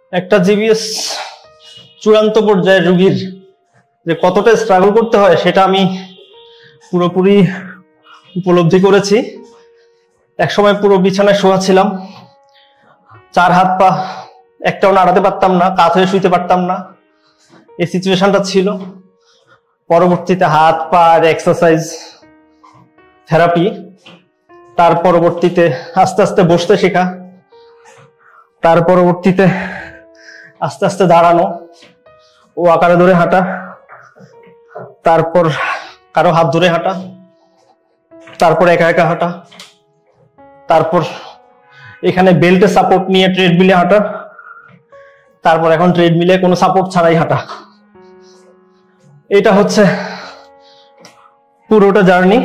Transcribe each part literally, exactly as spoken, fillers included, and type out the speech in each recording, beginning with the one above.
একটা জিবিএস চূড়ান্ত পর্যায়ের রোগীর যে কতটা স্ট্রাগল করতে হয় সেটা আমি পুরোপুরি উপলব্ধি করেছি। একসময় পুরো বিছানায় শোয়া ছিলাম, চার হাত পা একটাও নাড়াতে পারতাম না, কাত হয়ে শুইতে পারতাম না, এই সিচুয়েশনটা ছিল। পরবর্তীতে হাত পা এক্সারসাইজ থেরাপি, তার পরবর্তীতে আস্তে আস্তে বসতে শেখা, তার পরবর্তীতে আস্তে আস্তে দাঁড়ানো ও আকারে ধরে হাঁটা, তারপর কারো হাত ধরে হাঁটা, তারপর একা একা হাঁটা, তারপর এখানে বেল্টে সাপোর্ট নিয়ে ট্রেডমিলে হাঁটা, তারপর এখন ট্রেডমিলে কোনো সাপোর্ট ছাড়াই হাঁটা। এটা হচ্ছে পুরোটা জার্নি।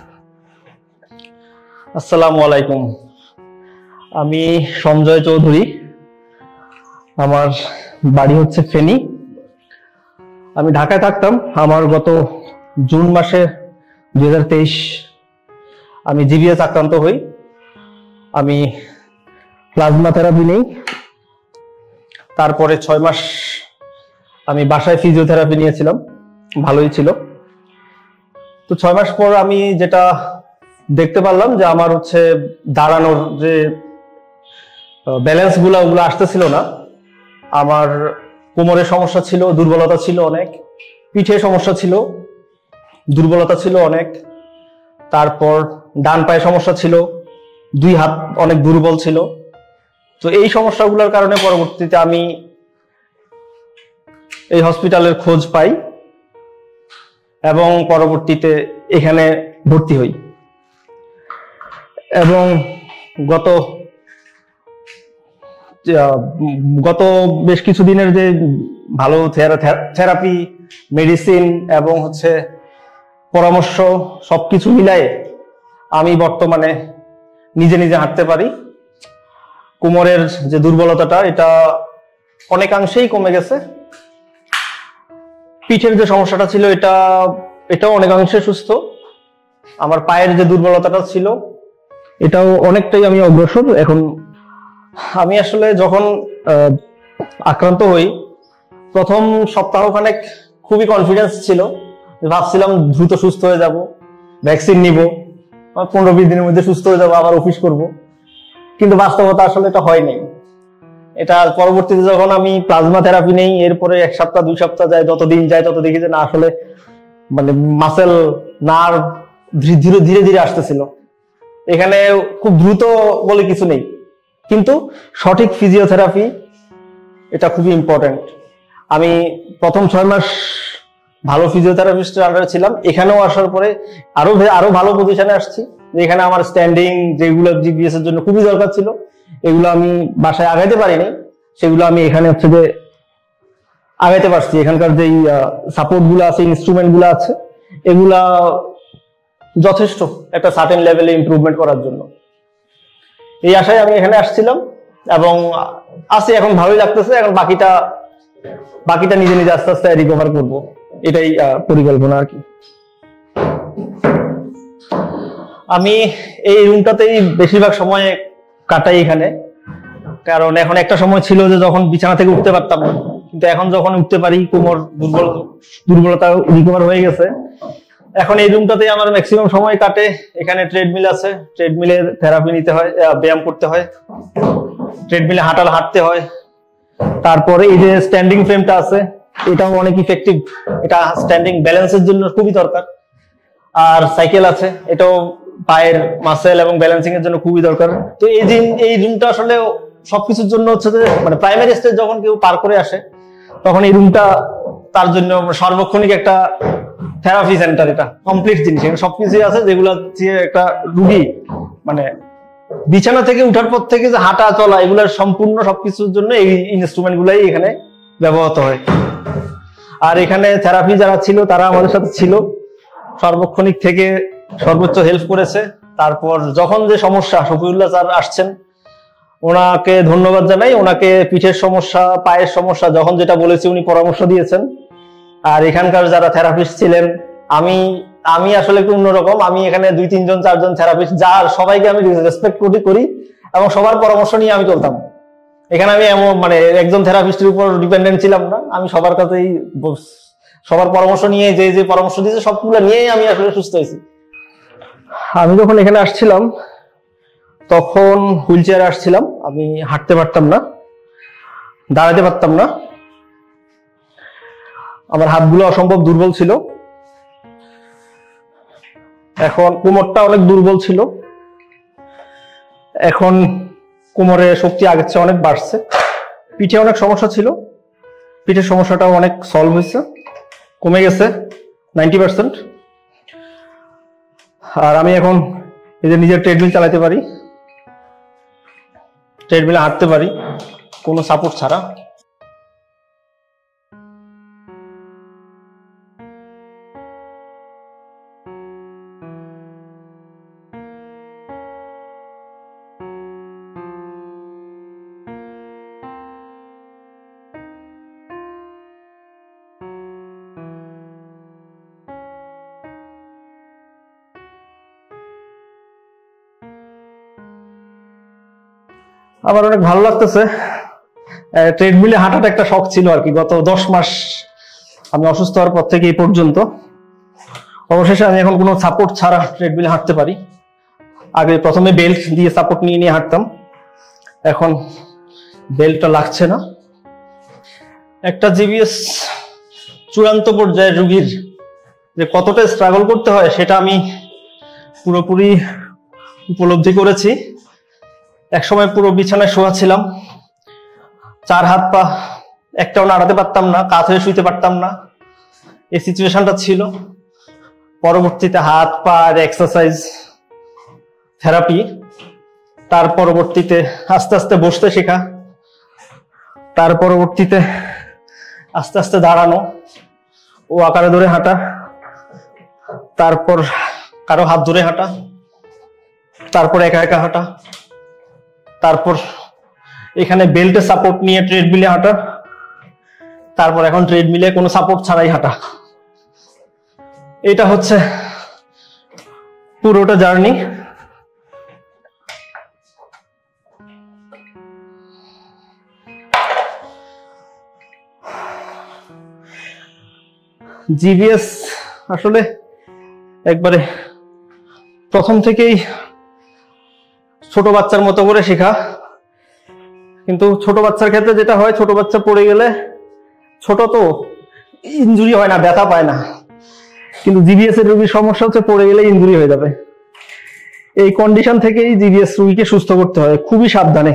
আসসালামু আলাইকুম, আমি সঞ্জয় চৌধুরী, আমার বাড়ি হচ্ছে ফেনী। আমি ঢাকায় থাকতাম। আমার গত জুন মাসে দুই হাজার তেইশ আমি জিবিএস আক্রান্ত হই। আমি প্লাজমা থেরাপি নেই, তারপরে ছয় মাস আমি বাসায় ফিজিওথেরাপি নিয়েছিলাম, ভালোই ছিল। তো ছয় মাস পর আমি যেটা দেখতে পারলাম যে আমার হচ্ছে দাঁড়ানোর যে ব্যালেন্স গুলা ওগুলো আসতেছিল না। আমার কোমরের সমস্যা ছিল, দুর্বলতা ছিল অনেক, পিঠে সমস্যা ছিল, দুর্বলতা ছিল অনেক, তারপর ডান পায়ে সমস্যা ছিল, দুই হাত অনেক দুর্বল ছিল। তো এই সমস্যাগুলোর কারণে পরবর্তীতে আমি এই হসপিটালের খোঁজ পাই এবং পরবর্তীতে এখানে ভর্তি হই। এবং গত গত বেশ কিছুদিনের যে ভালো থেরাপি, মেডিসিন এবং হচ্ছে পরামর্শ সবকিছু মিলাই আমি বর্তমানে নিজে নিজে হাঁটতে পারি। কোমরের যে দুর্বলতাটা এটা অনেকাংশেই কমে গেছে। পিঠের যে সমস্যাটা ছিল এটা এটাও অনেকাংশে সুস্থ। আমার পায়ের যে দুর্বলতাটা ছিল এটাও অনেকটাই আমি অগ্রসর। এখন আমি আসলে যখন আক্রান্ত হই প্রথম সপ্তাহখানেক খুবই কনফিডেন্স ছিল, ভাবছিলাম দ্রুত সুস্থ হয়ে যাব, ভ্যাকসিন নিব, পনেরো বিশ দিনের মধ্যে সুস্থ হয়ে যাবো, আবার অফিস করব। কিন্তু বাস্তবতা আসলে এটা হয়নি। এটা পরবর্তীতে যখন আমি প্লাজমা থেরাপি নেই, এরপরে এক সপ্তাহ দুই সপ্তাহ যায়, যত দিন যায় তত দেখি যে না আসলে মানে মাসেল নার্ভ ধীরে ধীরে ধীরে আসতেছিল। এখানে খুব দ্রুত বলে কিছু নেই, কিন্তু সঠিক ফিজিওথেরাপি এটা খুবই ইম্পর্টেন্ট। আমি প্রথম ছয় মাস ভালো ফিজিওথেরাপিস্টের আন্ডারে ছিলাম। এখানেও আসার পরে আরো আরো ভালো পজিশনে আসছি। এখানে আমার স্ট্যান্ডিং যেগুলো জিবিএস এর জন্য খুবই দরকার ছিল, এগুলো আমি বাসায় আগাইতে পারিনি, সেগুলো আমি এখানে হচ্ছে যে আগাইতে পারছি। এখানকার যে সাপোর্ট গুলো আছে, ইনস্ট্রুমেন্ট গুলো আছে, এগুলা যথেষ্ট একটা সার্টেন লেভেলে ইমপ্রুভমেন্ট করার জন্য। এই আশায় আমি এখানে আসছিলাম এবং আছি, এখন ভালোই লাগতেছে। এখন বাকিটা বাকিটা নিজে নিজে আস্তে আস্তে রিকভার করব, এটাই পরিকল্পনা আর কি। আমি এই রুমটাতেই বেশিরভাগ সময় কাটাই এখানে, কারণ এখন একটা সময় ছিল যে যখন বিছানা থেকে উঠতে পারতাম না, কিন্তু এখন যখন উঠতে পারি, কোমর দুর্বল দুর্বলতা রিকভার হয়ে গেছে, এখন এই রুমটাতেই আমার ম্যাক্সিমাম সময় কাটে। এখানে ট্রেডমিল আছে, ট্রেডমিলে থেরাপি নিতে হয়, ব্যায়াম করতে হয়, ট্রেডমিলে হাঁটাল হাঁটতে হয়। তারপরে এই যে স্ট্যান্ডিং ফ্রেমটা আছে, এটাও অনেক ইফেক্টিভ, এটা স্ট্যান্ডিং ব্যালেন্সের জন্য খুবই দরকার। আর সাইকেল আছে, এটাও পায়ের মাসেল এবং ব্যালেন্সিং এর জন্য খুবই দরকার। তো এই দিন এই রুমটা আসলে সবকিছুর জন্য হচ্ছে যে মানে প্রাইমারি স্টেজ যখন কেউ পার করে আসে তখন এই রুমটা তার জন্য সার্বক্ষণিক একটা থেরাপি সেন্টার। এটা কমপ্লিট জিনিস, এখানে সবকিছুই আছে যেগুলো একটা রুগী মানে বিছানা থেকে উঠার পর থেকে যে হাঁটা চলা এগুলোর সম্পূর্ণ সবকিছুর জন্য এই ইনস্ট্রুমেন্ট গুলাই এখানে ব্যবহৃত হয়। আর এখানে থেরাপি যারা ছিল তারা আমাদের সাথে ছিল, সার্বক্ষণিক থেকে সর্বোচ্চ হেল্প করেছে। তারপর যখন যে সমস্যা, শফিউল্লাহ স্যার আসছেন, ওনাকে ধন্যবাদ জানাই। ওনাকে পিঠের সমস্যা, পায়ের সমস্যা যখন যেটা বলেছি উনি পরামর্শ দিয়েছেন। আর এখানকার যারা থেরাপিস্ট ছিলেন, আমি আমি আসলে একটু অন্যরকম। আমি এখানে দুই তিনজন চারজন থেরাপিস্ট, যার সবাইকে আমি রেসপেক্ট করি করি এবং সবার পরামর্শ নিয়ে আমি চলতাম। এখানে আমি এমন মানে একজন থেরাপিস্টের উপর ডিপেন্ডেন্ট ছিলাম না, আমি সবার কাছেই সবার পরামর্শ নিয়ে যে যে পরামর্শ দিয়েছে সবগুলো নিয়েই আমি আসলে সুস্থ হয়েছি। আমি যখন এখানে আসছিলাম তখন হুইল চেয়ারে আসছিলাম, আমি হাঁটতে পারতাম না, দাঁড়াতে পারতাম না, আমার হাতগুলো অসম্ভব দুর্বল ছিল, এখন কোমরটা অনেক দুর্বল ছিল, এখন কোমরে শক্তি আগের চেয়ে অনেক বাড়ছে। পিঠে অনেক সমস্যা ছিল, পিঠের সমস্যাটাও অনেক সলভ হয়েছে, কমে গেছে নাইনটি পার্সেন্ট। আর আমি এখন এই যে নিজের ট্রেডমিল চালাতে পারি, ট্রেডমিলে হাঁটতে পারি কোনো সাপোর্ট ছাড়া। আমার অনেক ভালো লাগতেছে। ট্রেডমিলে হাঁটাটা একটা শখ ছিল আর কি, গত দশ মাস আমি অসুস্থ হওয়ার পর থেকে এই পর্যন্ত। অবশেষে আমি এখন কোনো সাপোর্ট ছাড়া ট্রেডমিলে হাঁটতে পারি। আগে প্রথমে বেল্ট দিয়ে সাপোর্ট নিয়ে নিয়ে হাঁটতাম, এখন বেল্টটা লাগছে না। একটা জিবিএস চূড়ান্ত পর্যায়ের রোগীর যে কতটা স্ট্রাগল করতে হয় সেটা আমি পুরোপুরি উপলব্ধি করেছি। একসময় পুরো বিছানায় শোয়া ছিলাম, চার হাত পা একটাও নাড়াতে পারতাম না, কাত হয়ে শুইতে পারতাম না, এই সিচুয়েশনটা ছিল। পরবর্তীতে হাত পা এক্সারসাইজ থেরাপি, তার পরবর্তীতে আস্তে আস্তে বসতে শেখা, তার পরবর্তীতে আস্তে আস্তে দাঁড়ানো ও আকারে ধরে হাঁটা, তারপর কারো হাত ধরে হাঁটা, তারপর একা একা হাঁটা, তারপর এখানে বেল্টে সাপোর্ট নিয়ে ট্রেডমিলে হাঁটা, তারপর এখন ট্রেডমিলে কোনো সাপোর্ট ছাড়াই হাঁটা। এটা হচ্ছে পুরোটা জার্নি। জিভিএস আসলে একবারে প্রথম থেকেই ছোট বাচ্চার মতো করে শেখা, কিন্তু ছোট বাচ্চার ক্ষেত্রে যেটা হয়, ছোট বাচ্চা পড়ে গেলে, ছোট তো ইনজুরি হয় না, ব্যথা পায় না, কিন্তু জিভিএস এর রোগীর সমস্যা হচ্ছে পড়ে গেলে ইনজুরি হয়ে যাবে। এই কন্ডিশন থেকেই জিভিএস রোগীকে সুস্থ করতে হয় খুবই সাবধানে,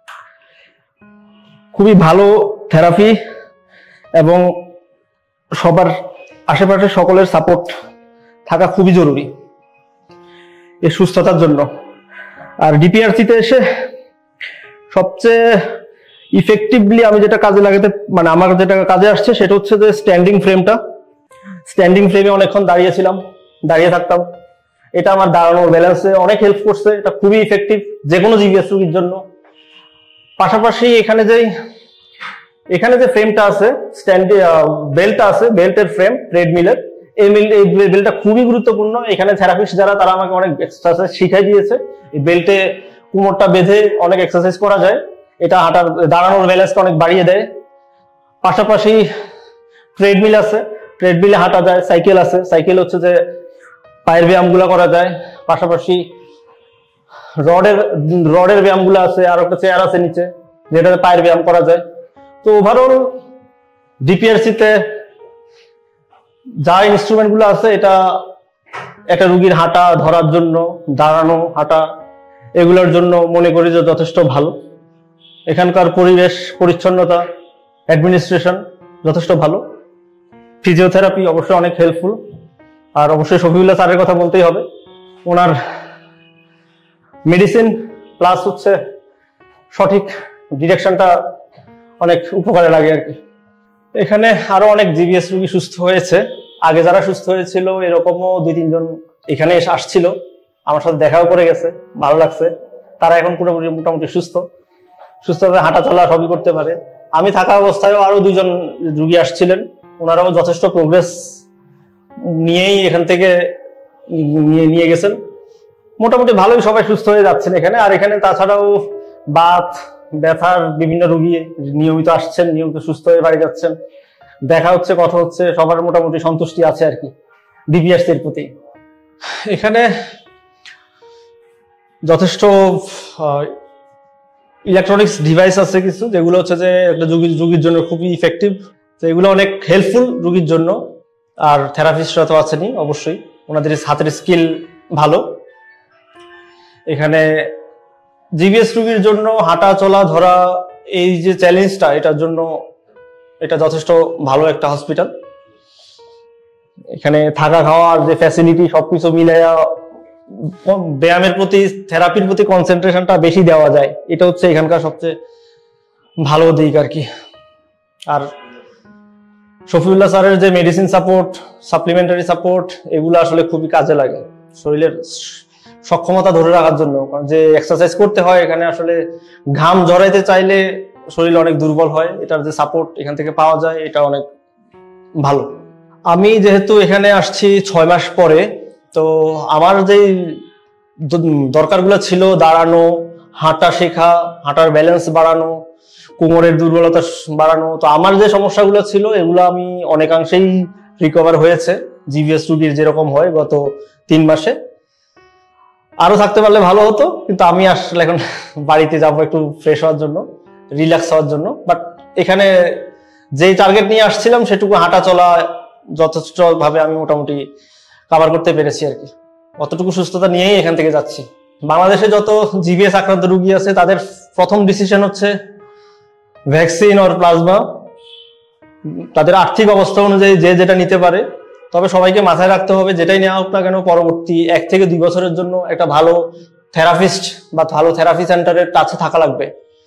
খুবই ভালো থেরাপি এবং সবার আশেপাশে সকলের সাপোর্ট থাকা খুবই জরুরি এই সুস্থতার জন্য। আর ডিপিআরসিতে এসে সবচেয়ে ইফেক্টিভলি আমি যেটা কাজে লাগাতে মানে আমার যেটা কাজে আসছে সেটা হচ্ছে যে স্ট্যান্ডিং ফ্রেমটা। স্ট্যান্ডিং ফ্রেমে অনেকক্ষণ দাঁড়িয়েছিলাম, দাঁড়িয়ে থাকতাম, এটা আমার দাঁড়ানোর ব্যালেন্সে অনেক হেল্প করছে, এটা খুবই ইফেক্টিভ যে কোনো জিভিএস রোগীর জন্য। পাশাপাশি এখানে যে এখানে যে ফ্রেমটা আছে, স্ট্যান্ডে বেল্টটা আছে, বেল্টের ফ্রেম ট্রেডমিলের, এই বেল্টটা খুবই গুরুত্বপূর্ণ। এখানে থেরাপিস্ট যারা তারা আমাকে অনেক এক্সারসাইজ শিখাই দিয়েছে। এই বেল্টে কোমরটা বেঁধে অনেক এক্সারসাইজ করা যায়, এটা হাঁটার দাঁড়ানোর ব্যালেন্সটা অনেক বাড়িয়ে দেয়। পাশাপাশি ট্রেডমিল আছে, ট্রেডমিলে হাঁটা যায়, সাইকেল আছে, সাইকেল হচ্ছে যে পায়ের ব্যায়ামগুলো করা যায়। পাশাপাশি রডের রডের ব্যায়ামগুলো আছে, আর একটা চেয়ার আছে নিচে যেটাতে পায়ের ব্যায়াম করা যায়। তো ওভারঅল ডিপিআরসিতে যা ইনস্ট্রুমেন্ট গুলো আছে এটা একটা রোগীর হাঁটা ধরার জন্য, দাঁড়ানো হাঁটা এগুলোর জন্য মনে করি যে যথেষ্ট ভালো। এখানকার পরিবেশ পরিচ্ছন্নতা, অ্যাডমিনিস্ট্রেশন যথেষ্ট ভালো। ফিজিওথেরাপি অবশ্যই অনেক হেল্পফুল। আর অবশ্যই শফিউল্লাহ স্যারের কথা বলতেই হবে, ওনার মেডিসিন প্লাস হচ্ছে সঠিক ডিরেকশনটা অনেক উপকারে লাগে আর কি। এখানে আরো অনেক জিভিএস রোগী সুস্থ হয়েছে, আগে যারা সুস্থ হয়েছিল এরকমও দুই তিনজন এখানে এসে আসছিল, আমার সাথে দেখাও করে গেছে, ভালো লাগছে। তারা এখন পুরোপুরি মোটামুটি সুস্থ, সুস্থভাবে হাঁটা চলা সবই করতে পারে। আমি থাকা অবস্থায়ও আরো দুইজন রোগী আসছিলেন, ওনারাও যথেষ্ট প্রোগ্রেস নিয়েই এখান থেকে নিয়ে নিয়ে গেছেন। মোটামুটি ভালোই সবাই সুস্থ হয়ে যাচ্ছেন এখানে। আর এখানে তাছাড়াও বাত ব্যথার বিভিন্ন রোগী নিয়মিত আসছেন, নিয়মিত সুস্থ হয়ে বাড়ি যাচ্ছেন, দেখা হচ্ছে, কথা হচ্ছে, সবার মোটামুটি সন্তুষ্টি আছে আর কি ডিপিআরসি এর প্রতি। এখানে যথেষ্ট ইলেকট্রনিক্স ডিভাইস আছে কিছু, যেগুলো হচ্ছে যে একটা রোগীর জন্য খুবই ইফেক্টিভ, তো এগুলো অনেক হেল্পফুল রোগীর জন্য। আর থেরাপিস্টরা তো আছেনই অবশ্যই, ওনাদের হাতের স্কিল ভালো। এখানে জিবিএস রোগীর জন্য হাঁটা চলা ধরা এই যে চ্যালেঞ্জটা, এটার জন্য এটা যথেষ্ট ভালো একটা হসপিটাল। এখানে থাকা খাওয়ার যে ফ্যাসিলিটি সবকিছু মিলাইয়া ব্যায়ামের প্রতি, থেরাপির প্রতি কনসেন্ট্রেশনটা বেশি দেওয়া যায়, এটা হচ্ছে এখানকার সবচেয়ে ভালো দিক আর কি। আর শফিউল্লাহ স্যারের যে মেডিসিন সাপোর্ট, সাপ্লিমেন্টারি সাপোর্ট, এগুলো আসলে খুবই কাজে লাগে শরীরের সক্ষমতা ধরে রাখার জন্য। যে এক্সারসাইজ করতে হয় এখানে, আসলে ঘাম ঝরাইতে চাইলে শরীর অনেক দুর্বল হয়, এটার যে সাপোর্ট এখান থেকে পাওয়া যায় এটা অনেক ভালো। আমি যেহেতু এখানে আসছি ছয় মাস পরে, তো আমার যে দরকারগুলো ছিল, দাঁড়ানো, হাঁটা শেখা, হাঁটার ব্যালেন্স বাড়ানো, কোমরের দুর্বলতা বাড়ানো, তো আমার যে সমস্যাগুলো ছিল এগুলো আমি অনেকাংশেই রিকভার হয়েছে জিভিএস রোগীর যেরকম হয় গত তিন মাসে। আরো থাকতে পারলে ভালো হতো, কিন্তু আমি আসলে এখন বাড়িতে যাবো একটু ফ্রেশ হওয়ার জন্য, রিল্যাক্স হওয়ার জন্য। বাট এখানে যেই টার্গেট নিয়ে আসছিলাম সেটুকু হাঁটা চলা যথেষ্ট ভাবে আমি মোটামুটি কভার করতে পেরেছি আর কি। অতটুকু সুস্থতা নিয়েই এখান থেকে যাচ্ছি। বাংলাদেশে যত জিভিএস আক্রান্ত রোগী আছে তাদের প্রথম ডিসিশন হচ্ছে ভ্যাকসিন অর প্লাজমা, তাদের আর্থিক অবস্থা অনুযায়ী যে যেটা নিতে পারে। তবে সবাইকে মাথায় রাখতে হবে, যেটাই নেওয়া হোক না কেন, পরবর্তী এক থেকে দুই বছরের জন্য একটা ভালো থেরাপিস্ট বা ভালো থেরাপি সেন্টারের কাছে থাকা লাগবে,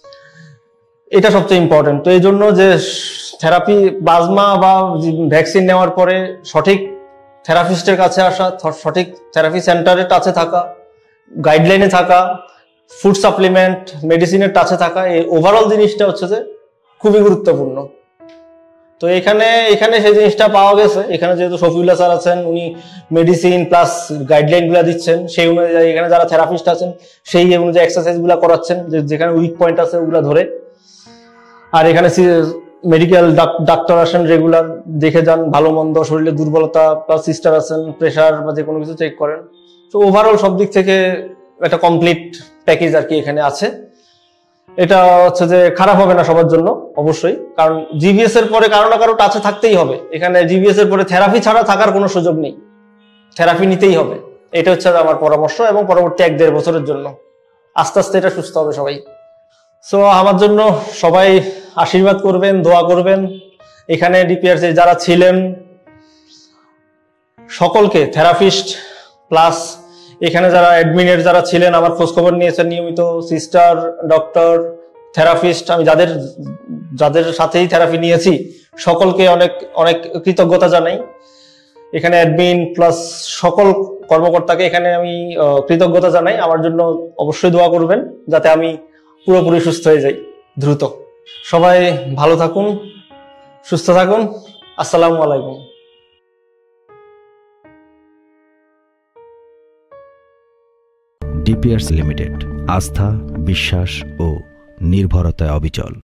এটা সবচেয়ে ইম্পর্টেন্ট। তো এই জন্য যে থেরাপি, প্লাজমা বা ভ্যাকসিন নেওয়ার পরে সঠিক থেরাপিস্টের কাছে আসা, সঠিক থেরাপি সেন্টারের কাছে থাকা, গাইডলাইনে থাকা, ফুড সাপ্লিমেন্ট, মেডিসিনের টাচে থাকা, এই ওভারঅল জিনিসটা হচ্ছে যে খুবই গুরুত্বপূর্ণ। তো এখানে এখানে সেই জিনিসটা পাওয়া গেছে। এখানে যেহেতু শফিউল্লাহ স্যার আছেন, উনি মেডিসিন প্লাস গাইডলাইন গুলা দিচ্ছেন, সেই অনুযায়ী এখানে যারা থেরাপিস্ট আছেন সেই অনুযায়ী এক্সারসাইজ গুলা করাচ্ছেন, যেখানে উইক পয়েন্ট আছে ওগুলা ধরে। আর এখানে মেডিকেল ডাক্তার আসেন রেগুলার, দেখে যান ভালো মন্দ, শরীরের দুর্বলতা, প্লাস সিস্টার আছেন, প্রেশার বা যে কোনো কিছু চেক করেন। তো ওভারঅল সব দিক থেকে একটা কমপ্লিট প্যাকেজ আর কি এখানে আছে। এটা হচ্ছে যে খারাপ হবে না সবার জন্য অবশ্যই, কারণ জিভিএস এর পরে কারো না কারো টাচে থাকতেই হবে। এখানে জিভিএস এর পরে থেরাপি ছাড়া থাকার কোনো সুযোগ নেই, থেরাপি নিতেই হবে। এটা হচ্ছে আমার পরামর্শ, এবং পরবর্তী এক দেড় বছরের জন্য আস্তে আস্তে এটা সুস্থ হবে সবাই। সো আমার জন্য সবাই আশীর্বাদ করবেন, দোয়া করবেন। এখানে ডিপিআরসি যারা ছিলেন সকলকে, থেরাপিস্ট প্লাস এখানে যারা অ্যাডমিনের যারা ছিলেন, আমার খোঁজখবর নিয়েছেন নিয়মিত, সিস্টার, ডক্টর, থেরাপিস্ট, আমি যাদের যাদের সাথেই থেরাপি নিয়েছি সকলকে অনেক অনেক কৃতজ্ঞতা জানাই। এখানে অ্যাডমিন প্লাস সকল কর্মকর্তাকে এখানে আমি কৃতজ্ঞতা জানাই। আমার জন্য অবশ্যই দোয়া করবেন যাতে আমি পুরোপুরি সুস্থ হয়ে যাই দ্রুত। সবাই ভালো থাকুন, সুস্থ থাকুন। আসসালামু আলাইকুম। ডিপিআরসি লিমিটেড, আস্থা, বিশ্বাস ও নির্ভরতায় অবিচল।